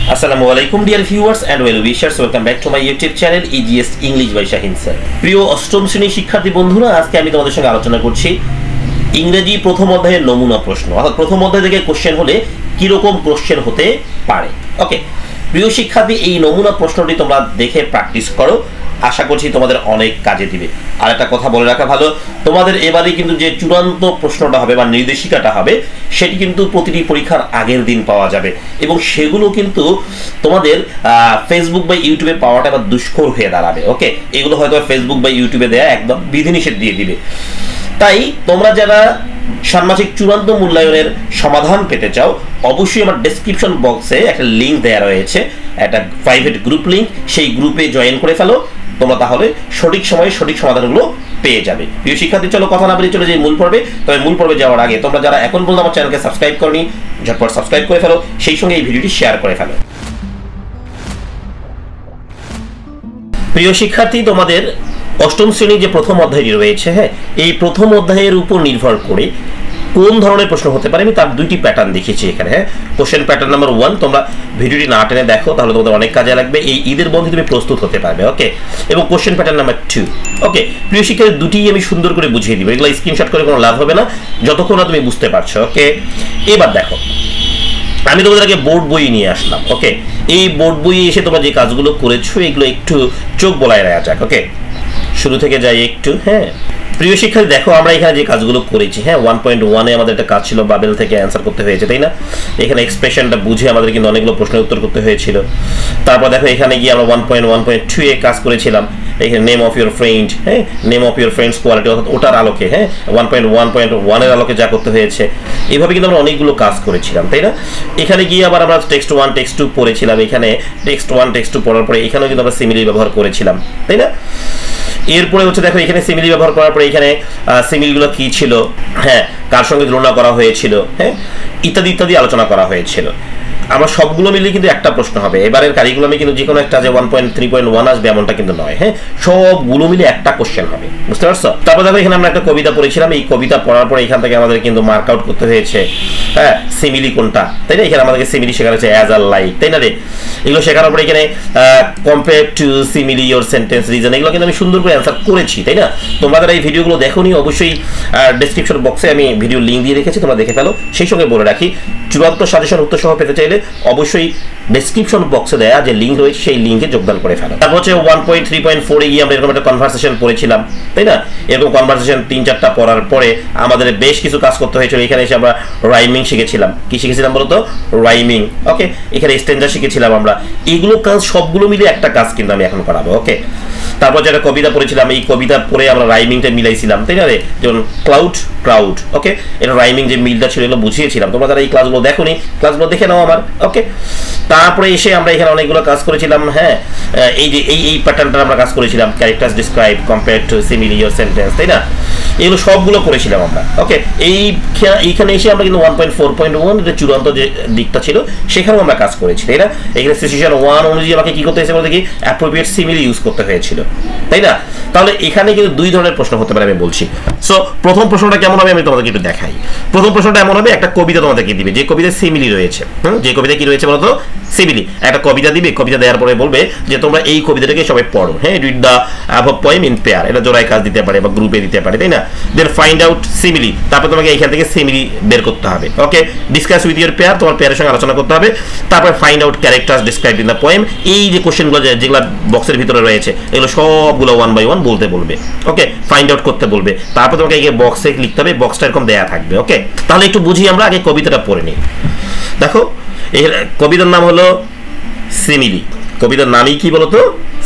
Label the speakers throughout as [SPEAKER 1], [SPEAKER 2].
[SPEAKER 1] Assalamu alaikum dear viewers and well wishers, welcome back to my YouTube channel EGS English by Shahin sir. প্রিয় অষ্টম শ্রেণীর শিক্ষার্থী বন্ধুরা, আজকে আমি তোমাদের সঙ্গে আলোচনা করছি ইংরেজি প্রথম অধ্যায়ের নমুনা প্রশ্ন। অর্থাৎ প্রথম অধ্যায় থেকে কোশ্চেন হলে কি রকম কোশ্চেন হতে পারে। ওকে প্রিয় শিক্ষার্থী, এই নমুনা প্রশ্নটি তোমরা দেখে প্র্যাকটিস করো, আশা করছি তোমাদের অনেক কাজে দিবে। আর একটা কথা বলে রাখা ভালো, তোমাদের এবারে কিন্তু যে চূড়ান্ত প্রশ্নটা হবে বা নির্দেশিকাটা হবে সেটি কিন্তু প্রতিটি পরীক্ষার আগের দিন পাওয়া যাবে এবং সেগুলো কিন্তু তোমাদের ফেসবুক বা ইউটিউবে পাওয়াটা এবার দুষ্কর হয়ে দাঁড়াবে। ওকে, এগুলো হয়তো ফেসবুক বা ইউটিউবে দেয়া একদম বিধিনিষেধ দিয়ে দিবে। তাই তোমরা যারা ষান্মাসিক চূড়ান্ত মূল্যায়নের সমাধান পেতে চাও, অবশ্যই আমার ডেসক্রিপশন বক্সে একটা লিঙ্ক দেওয়া রয়েছে, একটা প্রাইভেট গ্রুপ লিঙ্ক, সেই গ্রুপে জয়েন করে ফেলো। তোমরা তাহলে সঠিক সময়ে সঠিক সমাধানগুলো পেয়ে যাবে। প্রিয় শিক্ষার্থী, চলো কথা না বলে চলে যাই মূল পর্বে। তবে মূল পর্বে যাওয়ার আগে তোমরা যারা এখন পর্যন্ত আমার চ্যানেলকে সাবস্ক্রাইব করনি, ঝটপট সাবস্ক্রাইব করে ফেলো, সেই সঙ্গে এই ভিডিওটি শেয়ার করে ফেলো। প্রিয় শিক্ষার্থী, তোমাদের অষ্টম শ্রেণীর যে প্রথম অধ্যায়টি রয়েছে, হ্যাঁ, এই প্রথম অধ্যায়ের উপর নির্ভর করে কোন ধরনের প্রশ্ন হতে পারে আমি তার দুইটি প্যাটার্ন দেখিয়েছি এখানে। হ্যাঁ, কোশ্চেন প্যাটার্ন নাম্বার 1, তোমরা ভিডিওটি না টেনে দেখো, তাহলে তোমাদের অনেক কাজে লাগবে, এই ঈদের বন্ধে তুমি প্রস্তুত হতে পারবে। ওকে, এবং কোশ্চেন প্যাটার্ন নাম্বার 2। ওকে প্রিয় শিক্ষার্থী, দুটিই আমি সুন্দর করে বুঝিয়ে দিব, এগুলো স্ক্রিনশট করে কোনো লাভ হবে না যতক্ষণ না তুমি বুঝতে পারছো। ওকে, এবার দেখো, আমি তোমাদের আগে বোর্ড বই নিয়ে আসলাম। ওকে, এই বোর্ড বইয়ে এসে তোমরা যে কাজগুলো করেছো এগুলো একটু চোখ বলায় রাখা যাক। ওকে, শুরু থেকে যাই একটু। হ্যাঁ প্রিয় শিক্ষার্থী, দেখো আমরা এখানে যে কাজগুলো করেছি, হ্যাঁ 1.1 এ আমাদের একটা কাজ ছিল, বাবেল থেকে অ্যান্সার করতে হয়েছে, তাই না? এখানে এক্সপ্রেশনটা বুঝে আমাদের কিন্তু অনেকগুলো প্রশ্নের উত্তর করতে হয়েছিল। তারপর দেখো এখানে গিয়ে আমরা 1.1.2 এ কাজ করেছিলাম, এখানে নেম অফ ইউর ফ্রেন্ড, হ্যাঁ name of your friends quality, অর্থাৎ ওটার আলোকে, হ্যাঁ 1.1.1 এর আলোকে যা করতে হয়েছে, এইভাবে কিন্তু আমরা অনেকগুলো কাজ করেছিলাম, তাই না? এখানে গিয়ে আবার আমরা টেক্সট 1 টেক্সট 2 পড়েছিলাম, এখানে টেক্সট 1 টেক্সট 2 পড়ার পরে এখানেও কিন্তু আমরা সিমিলি ব্যবহার করেছিলাম, তাই না? এরপরে হচ্ছে দেখো এখানে সিমিলি ব্যবহার করার পরে এখানে সিমিলিগুলো কি ছিল, হ্যাঁ কার সঙ্গে তুলনা করা হয়েছিল, হ্যাঁ ইত্যাদি ইত্যাদি আলোচনা করা হয়েছিল। আমার সবগুলো মিলিয়ে কিন্তু একটা প্রশ্ন হবে এবারের কারিকুলামে, কিন্তু যে কোনো একটা যে 1.3.1 আসবে এমনটা কিন্তু নয়। হ্যাঁ, সবগুলো মিলে একটা কোশ্চেন হবে, বুঝতে পারছো? তারপর দেখো এখানে আমরা একটা কবিতা পড়েছিলাম, এই কবিতা পড়ার পরে এখান থেকে আমাদের কিন্তু মার্ক আউট করতে হয়েছে, হ্যাঁ সিমিলি কোনটা, তাই না? এখানে আমাদেরকে সিমিলি শেখানো হয়েছে অ্যাজ আর লাইক, তাই না রে? এগুলো শেখানোর পরে এখানে compare to simile your sentence reason, এগুলো কিন্তু আমি সুন্দর করে অ্যান্সার করেছি, তাই না? তোমরা যারা এই ভিডিওগুলো দেখোনি অবশ্যই ডেসক্রিপশন বক্সে আমি ভিডিও লিঙ্ক দিয়ে রেখেছি, তোমরা দেখে ফেলো। সেই সঙ্গে বলে রাখি, চূড়ান্ত সাজেশন উত্তর সহ পেতে চাইলে অবশ্যই ডেসক্রিপশন বক্সে দেয়া যে লিঙ্ক রয়েছে সেই লিঙ্কে যোগদান করে ফেলো। তারপর হচ্ছে 1.3.4 এ গিয়ে আমরা এরকম একটা কনভারসেশন পড়েছিলাম, তাই না? এরকম কনভারসেশন 3-4টা পড়ার পরে আমাদের বেশ কিছু কাজ করতে হয়েছিল। এখানে এসে আমরা রাইমিং শিখেছিলাম। কি শিখেছিলাম বলো তো? রাইমিং। ওকে, এখানে স্ট্যান্ডার্ড শিখেছিলাম আমরা। এইগুলো কাজ সবগুলো মিলে একটা কাজ কিন্তু আমি এখন করাবো। ওকে, তারপর যেটা কবিতা পড়েছিলাম, এই কবিতা পড়ে আমরা রাইমিংটা মিলাইছিলাম, তাই না রে? যেমন ক্লাউড ক্রাউড, ওকে, এটা রাইমিং যে মিলটা ছিল এগুলো বুঝিয়েছিলাম। তোমরা যারা এই ক্লাসগুলো দেখোনি ক্লাসগুলো দেখে নাও আমার। ওকে, তারপরে এসে আমরা এখানে অনেকগুলো কাজ করেছিলাম। হ্যাঁ, এই যে এই প্যাটার্নটা আমরা কাজ করেছিলাম, characters describe, compare to simile your sentence, তাই না? এগুলো সবগুলো করেছিলাম আমরা। ওকে, এইখানে এসে আমরা কিন্তু 1.4.1 যে চূড়ান্ত যে দিকটা ছিল সেখানেও আমরা কাজ করেছি, তাই না? এখানে সিচুয়েশন 1 অনুযায়ী আমাকে কি করতে হয়েছে বলতে কি অ্যাপ্রোপ্রিয়েট সিমিলি ইউজ করতে হয়েছিল, তাই না? তাহলে এখানে কিন্তু দুই ধরনের প্রশ্ন হতে পারে আমি বলছি। সো প্রথম প্রশ্নটা কেমন হবে আমি তোমাদেরকে একটু দেখাই। প্রথম প্রশ্নটা এমন হবে, একটা কবিতা তোমাদেরকে দিবে, যে কবিতায় সিমিলি রয়েছে, যে কবিতা কি রয়েছে বলতো? সিমিলি। একটা কবিতা দিবে, কবিতা দেওয়ার পরে বলবে যে তোমরা এই কবিতাটাকে সবাই পড়ো, হ্যাঁ read the above poem in pair, এটা জোড়ায় কাজ দিতে পারে বা গ্রুপে দিতে পারে, তাই না? দেন ফাইন্ড আউট সিমিলি, তারপর তোমাকে এখান থেকে সিমিলি বের করতে হবে। Okay, discuss with your pair, তোমার পেয়ারের সঙ্গে আলোচনা করতে হবে। তারপর find out characters described in the poem, এই যে কোশ্চেনগুলো যেগুলো বক্সের ভিতরে রয়েছে এগুলো সবগুলো 1 by 1 বলতে বলবে। ওকে, ফাইন্ড আউট করতে বলবে। তারপর তোমাকে এই বক্সে লিখতে হবে, বক্সটা এরকম দেয়া থাকবে। ওকে, তাহলে একটু বুঝি আমরা আগে কবিতাটা পড়ে নিই। দেখো এই কবিতার নাম হলো সিমিলি। কবিতার নামই কি বলতো?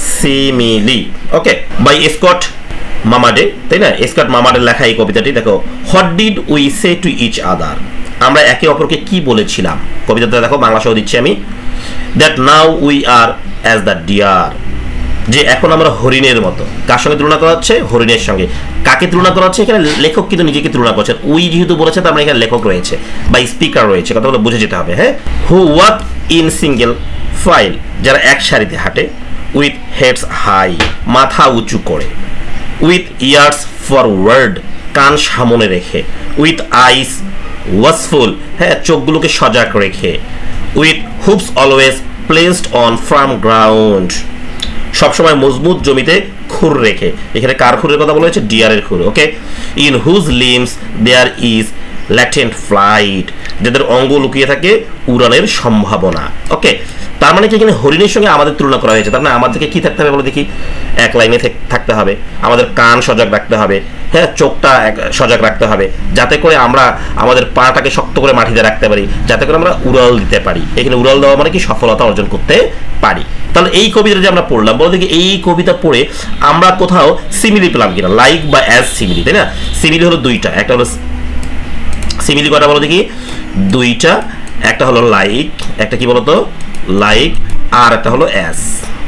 [SPEAKER 1] সিমিলি। ওকে, বাই স্কট মামাডে, তাই না? স্কট মামাডের লেখা এই কবিতাটি। দেখো, what did we say to each other, আমরা একে অপরকে কি বলেছিলাম। কবিতাটা দেখো বাংলা সহ দিচ্ছি আমি। That now we are as the deer, যে এখন আমরা হরিণের মতো। কার সঙ্গে তুলনা করা হচ্ছে? হরিণের সঙ্গে। কাকে তুলনা করা হচ্ছে? এখানে লেখক কিন্তু নিজেকে তুলনা করছেন। উই যেহেতু বলেছে তার মানে এখানে লেখক রয়েছে বা স্পিকার রয়েছে, কথাগুলো বুঝে যেতে হবে। হ্যাঁ, who walk in single file, যারা এক সারিতে হাঁটে, উইথ হেডস হাই, মাথা উঁচু করে, উইথ ইয়ার্স ফরওয়ার্ড, কান সামনে রেখে, উইথ আইস ওয়াচফুল, হ্যাঁ চোখগুলোকে সজাগ রেখে, with hoops always placed on firm ground, সবসময় মজবুত জমিতে খুর রেখে। এখানে কার খুরের কথা বলা হয়েছে? ডিয়ারের খুর। Okay, in whose limbs there is latent flight, যাদের অঙ্গ লুকিয়ে থাকে উড়ানের সম্ভাবনা। ওকে, তার মানে কি এখানে হরিণের সঙ্গে আমাদের তুলনা করা হয়েছে। তার মানে আমাদেরকে কি থাকতে হবে বলে দেখি? এক লাইনে থাকতে হবে, আমাদের কান সজাগ রাখতে হবে, হ্যাঁ, চোখটা সজাগ রাখতে হবে, যাতে করে আমরা আমাদের পাটাকে শক্ত করে মাটিতে রাখতে পারি, যাতে করে আমরা উড়াল দিতে পারি। এখানে উড়াল দেওয়া মানে কি? সফলতা অর্জন করতে পারি। তাহলে এই কবিতা যে আমরা পড়লাম, বলে দেখি এই কবিতা পড়ে আমরা কোথাও সিমিলি পেলাম কিনা, লাইক বা অ্যাজ সিমিলি, তাই না? সিমিলি হলো দুইটা, একটা হলো সিমিলি কটা বলো দেখি? দুইটা, একটা হলো লাইক, একটা কি বলতো? লাইক, আর একটা হলো অ্যাজ,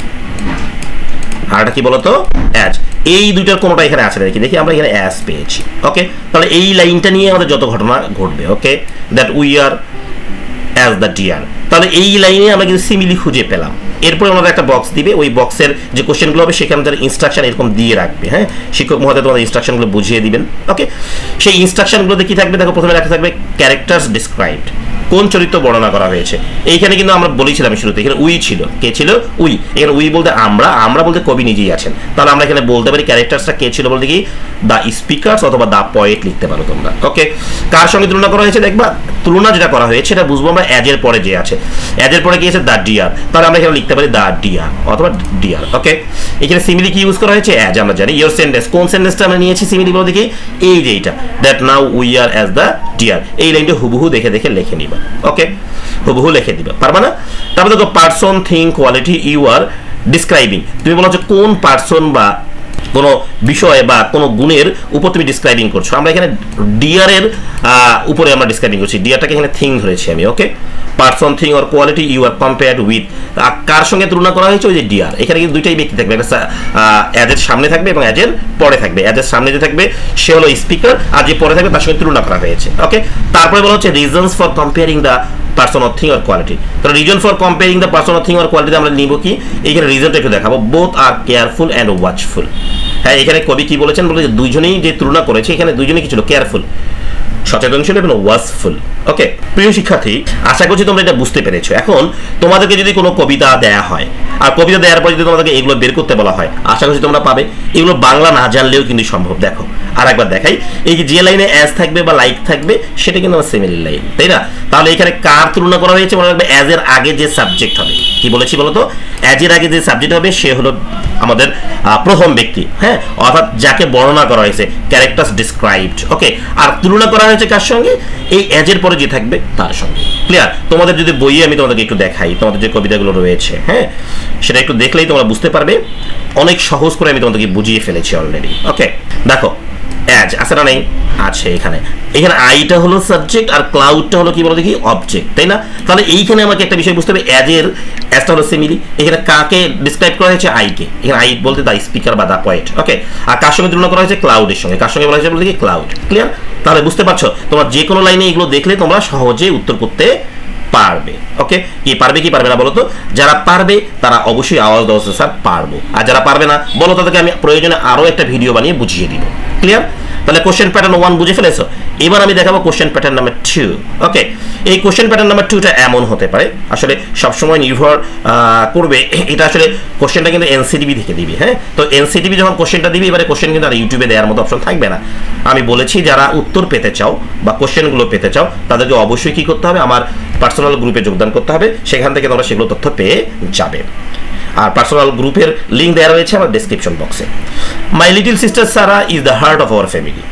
[SPEAKER 1] আর একটা কি বলতো? অ্যাজ। এই দুইটার কোনোটা এখানে আছে নাকি? দেখি আমরা এখানে অ্যাজ পেয়েছি। ওকে, তাহলে এই লাইনটা নিয়ে আমাদের যত ঘটনা ঘটবে। Okay, that we are as the deer, তাহলে এই লাইনে আমরা কিন্তু সিমিলি খুঁজে পেলাম। এরপরে আমাদের একটা বক্স দিবে, ওই বক্সের যে কোশ্চেনগুলো হবে সেখানে তার ইনস্ট্রাকশন এরকম দিয়ে রাখবে। হ্যাঁ, শিক্ষক মহোদয় তোমাদের ইনস্ট্রাকশনগুলো বুঝিয়ে দিবেন। ওকে, সেই ইনস্ট্রাকশনগুলোতে কি থাকবে? দেখো, প্রথমে লেখা থাকবে ক্যারেক্টার্স ডিসক্রাইবড, কোন চরিত্র বর্ণনা করা হয়েছে। এইখানে কিন্তু আমরা বলেছিলাম শুরুতে, এখানে উই ছিল। কে ছিল? উই। এখানে উই বলতে আমরা, আমরা বলতে কবি নিজেই আছেন। তাহলে আমরা এখানে বলতে পারি ক্যারেক্টার্সটা কে ছিল বলতে কি? দ্য স্পিকার্স অথবা দ্য পয়েট লিখতে পারো তোমরা। ওকে, কার সঙ্গে তুলনা করা হয়েছে? দেখবা তুলনা যেটা করা হয়েছে এটা বুঝবো আমরা অ্যাজের পরে যে আছে। অ্যাজের পরে কি আছে? The deer. তাহলে আমরা এখানে লিখতে পারি দ্য ডিয়ার অথবা ডিয়ার। ওকে, এখানে সিমিলি কি ইউজ করা হয়েছে? অ্যাজ। আমরা জানি ইয়োর সেন্টেন্স, কোন সেন্টেন্সটা আমরা নিয়েছি সিমিলি বলে দেখি? এই যে এইটা, that now we are as the deer. এই লাইনটা হুবহু দেখে দেখে লিখে নিবা। ওকে, হুবহু লিখে দিবা, পারবা না? তারপরে দেখো person, thing, quality you are describing, তুমি বলো যে কোন পারসন বা কোনো বিষয় বা কোনো গুণের উপর তুমি ডিসক্রাইবিং করছো। আমরা এখানে ডিয়ারের উপরে আমরা ডিসক্রাইবিং করছি, ডিয়ারটাকে এখানে থিং ধরেছি আমি। Okay, person, thing or quality you are compared with, কার সঙ্গে তুলনা করা হয়েছে? ওই যে ডিয়ার। এখানে কিন্তু দুইটাই ব্যক্তি থাকবে, একটা অ্যাজের সামনে থাকবে এবং অ্যাজের পরে থাকবে। অ্যাজের সামনে যে থাকবে সে হলো স্পিকার, আর যে পরে থাকবে তার সঙ্গে তুলনা করা হয়েছে। ওকে, তারপরে বলা হচ্ছে reasons for comparing the person or thing or quality. তো reason for comparing the person or thing or quality আমরা নিব কি? এইখানে রিজনটা একটু দেখাবো, both are careful and watchful. হ্যাঁ, এখানে কবি কি বলেছেন? বলে যে দুইজনেই যে তুলনা করেছে, এখানে দুইজনেই কি ছিল? কেয়ারফুল, সচেতনশীল এবং ওয়াচফুল। ওকে, প্রিয় শিক্ষার্থী, আশা করছি তোমরা এটা বুঝতে পেরেছো। এখন তোমাদেরকে যদি কোনো কবিতা দেয়া হয়, আর কবিতা দেওয়ার পর যদি তোমাদেরকে এগুলো বের করতে বলা হয়, আশা করছি তোমরা পাবে। এগুলো বাংলা না জানলেও কিন্তু সম্ভব। দেখো, আর একবার দেখাই, এই যে লাইনে অ্যাজ থাকবে বা লাইক থাকবে সেটা কিন্তু আমার সিমিলি লাইন, তাই না? তাহলে এখানে কার তুলনা করা হয়েছে? মনে রাখবে অ্যাজ এর আগে যে সাবজেক্ট হবে। কি বলেছি বলতো? অ্যাজ এর আগে যে সাবজেক্ট হবে সে হলো আমাদের প্রথম ব্যক্তি। হ্যাঁ, অর্থাৎ যাকে বর্ণনা করা হয়েছে, ক্যারেক্টার্স ডিসক্রাইবড। ওকে, আর তুলনা করা হয়েছে কার সঙ্গে? এই অ্যাজের পরে যে থাকবে তার সঙ্গে। ক্লিয়ার? তোমাদের যদি বইয়ে আমি তোমাদেরকে একটু দেখাই, তোমাদের যে কবিতাগুলো রয়েছে, হ্যাঁ, সেটা একটু দেখলেই তোমরা বুঝতে পারবে। অনেক সহজ করে আমি তোমাদেরকে বুঝিয়ে ফেলেছি অলরেডি। ওকে, দেখো অ্যাজ আছে না? নেই, আছে। এখানে আইটা হলো সাবজেক্ট আর ক্লাউডটা হলো কি বলো দেখি? অবজেক্ট, তাই না? তাহলে এইখানে আমাকে একটা বিষয় বুঝতে হবে, অ্যাজটা হলো সিমিলি। এখানে কাকে ডিসক্রাইব করা হয়েছে? আইকে। এখানে আই বলতে দ্য স্পিকার বা দ্য পয়েট। ওকে, আর কার সঙ্গে তুলনা করা হয়েছে? ক্লাউডের সঙ্গে। কার সঙ্গে বলা হয়েছে বলতে কি? ক্লাউড। ক্লিয়ার? তাহলে বুঝতে পারছো, তোমরা যে কোনো লাইনে এগুলো দেখলে তোমরা সহজে উত্তর করতে পারবে। ওকে, কি পারবে কি পারবে না বলো তো? যারা পারবে তারা অবশ্যই আওয়াজ দাও স্যার পারবো, আর যারা পারবে না বলো তাদেরকে আমি প্রয়োজনে আরো একটা ভিডিও বানিয়ে বুঝিয়ে দিব। ক্লিয়ার? তাহলে কোশ্চেন প্যাটার্ন 1 বুঝে ফেলেছো। এবার আমি দেখাবো কোশ্চেন প্যাটার্ন নাম্বার 2। ওকে, এই কোশ্চেন প্যাটার্ন নাম্বার 2টা এমন হতে পারে, আসলে সবসময় নির্ভর করবে, এটা আসলে কোশ্চেনটা কিন্তু এনসিটিভি থেকে দিবি। হ্যাঁ, তো এনসিটিভি যখন কোশ্চেনটা দিবি, এবারে কোশ্চেন কিন্তু আর ইউটিউবে দেওয়ার মতো অপশন থাকবে না। আমি বলেছি যারা উত্তর পেতে চাও বা কোশ্চেনগুলো পেতে চাও তাদেরকে অবশ্যই কি করতে হবে? আমার পার্সোনাল গ্রুপে যোগদান করতে হবে, সেখান থেকে তোমরা সেগুলো তথ্য পেয়ে যাবে। আর পার্সোনাল গ্রুপের লিঙ্ক দেওয়া রয়েছে আমার ডেসক্রিপশন বক্সে। My little sister Sara is the heart of our family.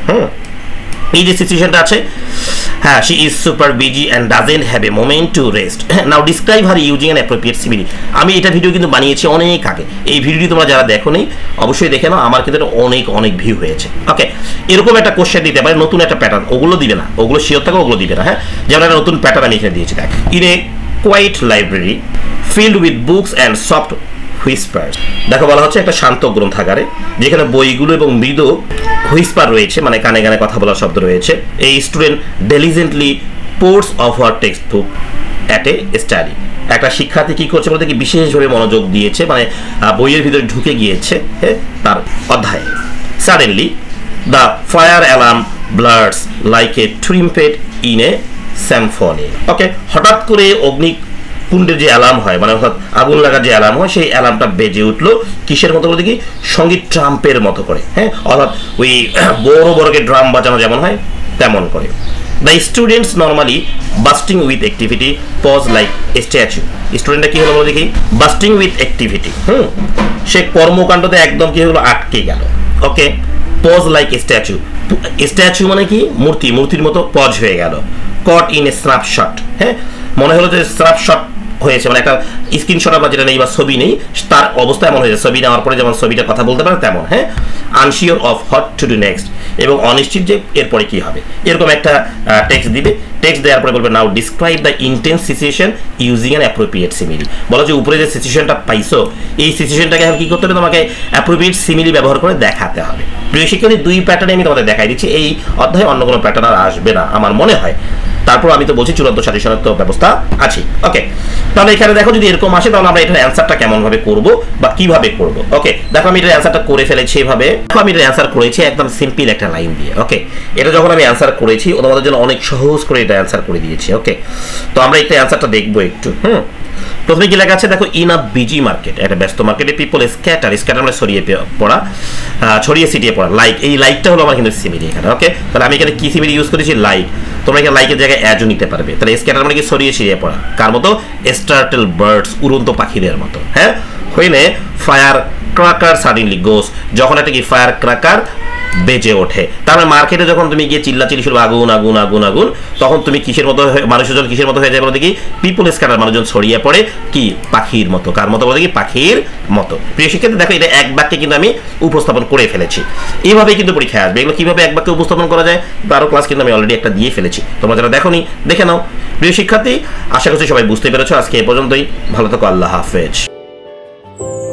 [SPEAKER 1] এই যে সিচুয়েশনটা আছে, হ্যাঁ, she is super busy and doesn't have a moment to rest. Now describe her using an appropriate simile. আমি এটা ভিডিও কিন্তু বানিয়েছি অনেক আগে। এই ভিডিওটি তোমরা যারা দেখো নি অবশ্যই দেখে নাও, আমার কিন্তু অনেক ভিউ হয়েছে। ওকে, এরকম একটা কোশ্চেন দিতে পারে, নতুন একটা প্যাটার্ন। ওগুলো দিবে না, ওগুলো শিওর থাকে, ওগুলো দিবে না। হ্যাঁ, যেমন একটা নতুন প্যাটার্ন আমি এখানে দিয়েছি, দেখ। In a quiet library filled with books and soft whispers. দেখো, বলা হচ্ছে একটা শান্ত গ্রন্থাগারে যেখানে বইগুলো এবং মৃদু হুইসপার রয়েছে, মানে কানে কানে কথা বলার শব্দ রয়েছে। এই student diligently pores over her text book at a study. একটা শিক্ষার্থী কি করছে বলতে কি? বিশেষভাবে মনোযোগ দিয়েছে, মানে বইয়ের ভিতরে ঢুকে গিয়েছে তার অধ্যায়ে। Suddenly the fire alarm blares like a trumpet in a symphony. Okay, হঠাৎ করে অগ্নি পুণ্ডের যে অ্যালার্ম হয়, মানে অর্থাৎ আগুন লাগার যে অ্যালার্ম হয়, সেই অ্যালার্মটা বেজে উঠলো কিসের মতো বলতে কি, সঙ্গীত ট্রাম্পের মতো করে, হ্যাঁ, অর্থাৎ ওই বড় বড়কে ড্রাম বাজানো যেমন হয় তেমন করে। The students normally busting with activity pause like a statue. স্টুডেন্টটা কি হলো বলো দেখি, busting with activity, সে কর্মকাণ্ডতে একদম কি হলো, আটকে গেল। ওকে, pause like a statue, statue মানে কি, মূর্তি, মূর্তির মতো পজ হয়ে গেল। caught in a snapshot, হ্যাঁ, মনে হলো যে স্ন্যাপশট হয়েছে, মানে একটা স্ক্রিনশট আমরা যেটা নেই বা ছবি নেই, তার অবস্থা এমন হয়েছে, ছবি নেওয়ার পরে যেমন ছবিটা কথা বলতে পারে তেমন, হ্যাঁ। Unsure of what to do next, এবং অনিশ্চিত যে এরপরে কি হবে, এরকম একটা টেক্সট দিবে। টেক্সট দেওয়ার পরে বলবে now describe the intense situation using an appropriate simile. বলো যে উপরে যে সিচুয়েশনটা পাইছো, এই সিচুয়েশনটাকে এখন কি করতে হবে, তোমাকে অ্যাপ্রোপ্রিয়েট সিমিলি ব্যবহার করে দেখাতে হবে। প্রিয় শিক্ষার্থী, দুই প্যাটার্নে আমি তোমাদের দেখাই দিচ্ছি, এই অধ্যায়ে অন্য কোনো প্যাটার্ন আর আসবে না আমার মনে হয়। তারপর আমি তো বলছি চূড়ান্ত সাজেশনের তো ব্যবস্থা আছে। ওকে, তাহলে এখানে দেখো যদি এরকম আসে তাহলে আমরা এটার অ্যান্সারটা কেমন ভাবে করব বা কিভাবে করব। ওকে, দেখো আমি এটার অ্যান্সারটা করে ফেলেছি এভাবে। আমি এটার অ্যান্সার করেছি একদম সিম্পল একটা লাইন দিয়ে। ওকে, এটা যখন আমি অ্যান্সার করেছি ও তোমাদের জন্য অনেক সহজ করে এটা অ্যান্সার করে দিয়েছি। ওকে, তো আমরা এটা অ্যান্সারটা দেখবো একটু। প্রথমে কি লেখা আছে দেখো, ইন আ বিজি মার্কেট, একটা ব্যস্ত মার্কেটে পিপল স্ক্যাটার, স্ক্যাটার মানে ছড়িয়ে পড়া, ছড়িয়ে ছিটিয়ে পড়া। লাইক, এই লাইকটা হলো আমার কিন্তু সিমিলি এখানে। ওকে, তাহলে আমি এখানে কি সিমিলি ইউজ করেছি, লাইক। তোমরা এখানে লাইকের জায়গায় অ্যাজও নিতে পারবে। তাহলে স্ক্যাটার মানে কি, ছড়িয়ে ছিটিয়ে পড়া, কার মতো, স্টার্টেল বার্ডস, উড়ন্ত পাখিদের মতো, হ্যাঁ। হইলে ফায়ার ক্র্যাকার সাডেনলি গোস, যখন একটা কি ফায়ার ক্র্যাকার বেজে ওঠে, তার মার্কেটে যখন তুমি গিয়ে চিল্লাচিল্লি শুরু, আগুন আগুন আগুন আগুন, তখন তুমি কিসের মতো, মানুষজন কিসের মতো হয়ে যায় বলতে কি, পিপল স্ক্যাটার, মানুষজন ছড়িয়ে পড়ে কি, পাখির মতো, কার মতো বলতে কি, পাখির মতো। প্রিয় শিক্ষার্থী দেখো, এটা এক বাক্যে কিন্তু আমি উপস্থাপন করে ফেলেছি। এইভাবেই কিন্তু পরীক্ষায় আসবে। এগুলো কিভাবে এক বাক্যে উপস্থাপন করা যায় তারও ক্লাস কিন্তু আমি অলরেডি একটা দিয়ে ফেলেছি, তোমরা যারা দেখোনি দেখে নাও। প্রিয় শিক্ষার্থী, আশা করছি সবাই বুঝতে পেরেছো। আজকে এ পর্যন্তই, ভালো থাকো, আল্লাহ হাফেজ।